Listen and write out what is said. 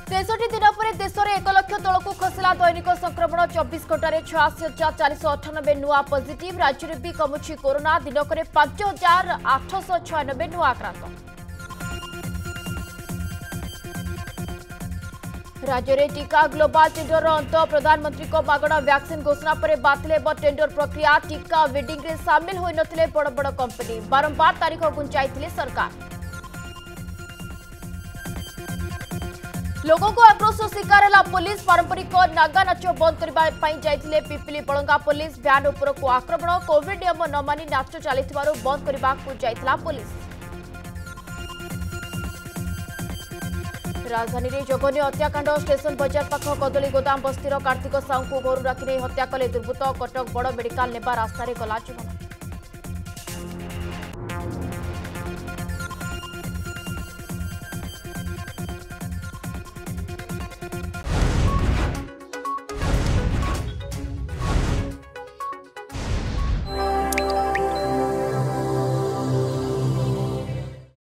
63 दिन पर देश में 1 लाख तलक खसला दैनिक संक्रमण 24 घंटे 86,498 नुआ पॉजिटिव। राज्य में भी कमुची कोरोना दिनक 5,896 नुआ आक्रांत। राज्य में टीका ग्लोबल टेंडर अंत। प्रधानमंत्री को मागणा वैक्सीन घोषणा पर बातिल टेंडर प्रक्रिया। टीका वेडिंग रे सामिल होई नथिले बड़ बड़ कंपनी। बारंबार तारीख घुंचाई सरकार। लोगों को आक्रोश शिकार है पुलिस। पारंपरिक नागा नाच बंद करने पिपिली बलंगा पुलिस। भ्यान उपर को आक्रमण। कोविड नियम न मानि नाच चली बंद करने पुलिस। राजधानी में जघन्य हत्याकांड। स्टेशन बजार पाख कदली गोदाम बस्तीर कार्तिक साहू को घर राखी हत्या कले दुर्बृत्त। कटक बड़ मेडिकल नेबा रास्तार गला जीवन।